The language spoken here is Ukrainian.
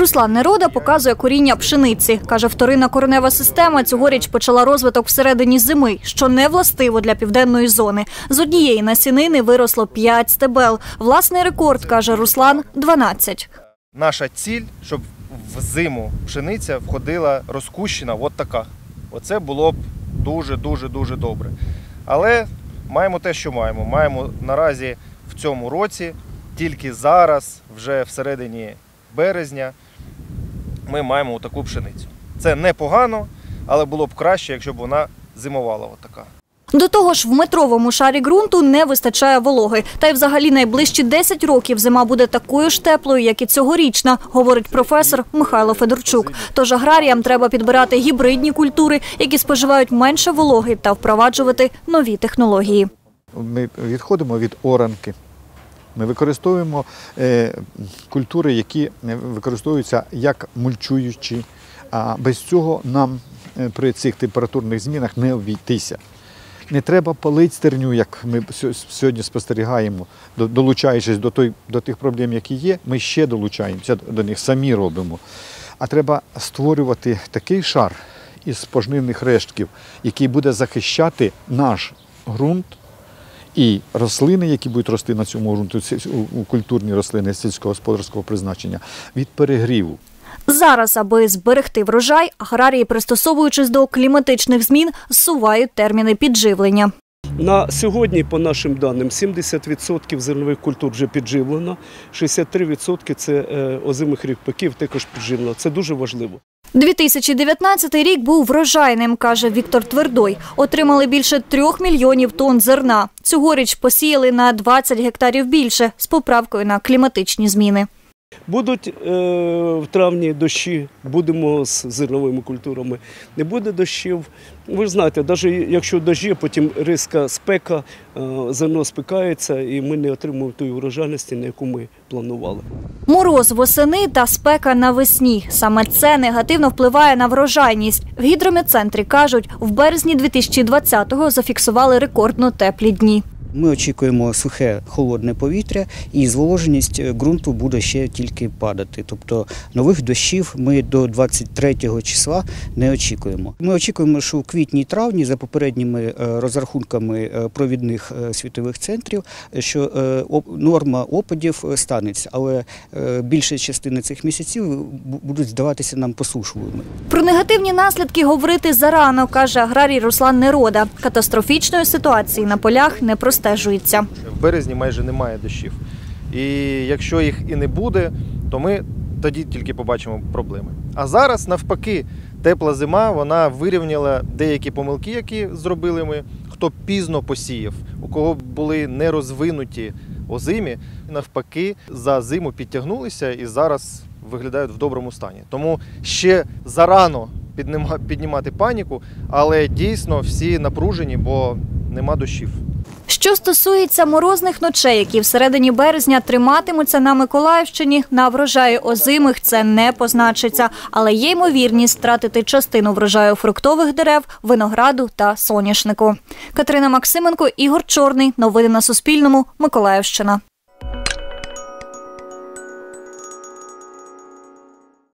Руслан Нерода показує коріння пшениці. Каже, вторинна коренева система цьогоріч почала розвиток всередині зими, що не властиво для південної зони. З однієї насінини виросло 5 стебел. Власний рекорд, каже Руслан, 12. Наша ціль, щоб в зиму пшениця входила розкущена, от така. Оце було б дуже добре. Але маємо те, що маємо. Маємо наразі в цьому році, тільки зараз, вже всередині березня, ми маємо таку пшеницю. Це непогано, але було б краще, якщо б вона зимувала отака. До того ж, в метровому шарі ґрунту не вистачає вологи. Та й взагалі найближчі 10 років зима буде такою ж теплою, як і цьогорічна, говорить професор Михайло Федорчук. Тож аграріям треба підбирати гібридні культури, які споживають менше вологи, та впроваджувати нові технології. Ми відходимо від оранки. Ми використовуємо культури, які використовуються як мульчуючі, а без цього нам при цих температурних змінах не обійтися. Не треба палити стерню, як ми сьогодні спостерігаємо, долучаючись до тих проблем, які є, ми ще долучаємося до них, самі робимо. А треба створювати такий шар із пожнивних рештків, який буде захищати наш ґрунт і рослини, які будуть рости на цьому ґрунті, культурні рослини сільськогосподарського призначення, від перегріву. Зараз, аби зберегти врожай, аграрії, пристосовуючись до кліматичних змін, зсувають терміни підживлення. На сьогодні, по нашим даним, 70% зернових культур вже підживлено, 63% – це озимих ріпаків також підживлено. Це дуже важливо. 2019 рік був врожайним, каже Віктор Твердой. Отримали більше 3 мільйонів тонн зерна. Цьогоріч посіяли на 20 гектарів більше, з поправкою на кліматичні зміни. Будуть в травні дощі, будемо з зерновими культурами. Не буде дощів. Ви ж знаєте, навіть якщо дощі, потім різка спека, зерно спекається і ми не отримуємо тої врожайності, на яку ми планували. Мороз восени та спека навесні. Саме це негативно впливає на врожайність. В гідрометцентрі кажуть, в березні 2020-го зафіксували рекордно теплі дні. Ми очікуємо сухе, холодне повітря і зволоженість ґрунту буде ще тільки падати. Тобто нових дощів ми до 23 числа не очікуємо. Ми очікуємо, що у квітні і травні, за попередніми розрахунками провідних світових центрів, що норма опадів станеться, але більша частина цих місяців будуть здаватися нам посушливими. Про негативні наслідки говорити зарано, каже аграрій Руслан Нерода. Катастрофічної ситуації на полях не простежується. В березні майже немає дощів. І якщо їх і не буде, то ми тоді тільки побачимо проблеми. А зараз, навпаки, тепла зима, вона вирівняла деякі помилки, які зробили ми. Хто пізно посіяв, у кого були нерозвинуті озимі, навпаки, за зиму підтягнулися і зараз виглядають в доброму стані. Тому ще зарано піднімати паніку, але дійсно всі напружені, бо нема дощів. Що стосується морозних ночей, які всередині березня триматимуться на Миколаївщині, на врожаї озимих це не позначиться. Але є ймовірність втратити частину врожаю фруктових дерев, винограду та соняшнику. Катерина Максименко, Ігор Чорний. Новини на Суспільному. Миколаївщина.